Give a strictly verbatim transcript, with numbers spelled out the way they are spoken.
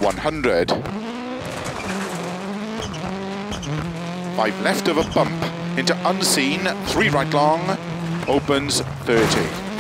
one hundred. Five left of a bump into unseen, three right long, opens thirty.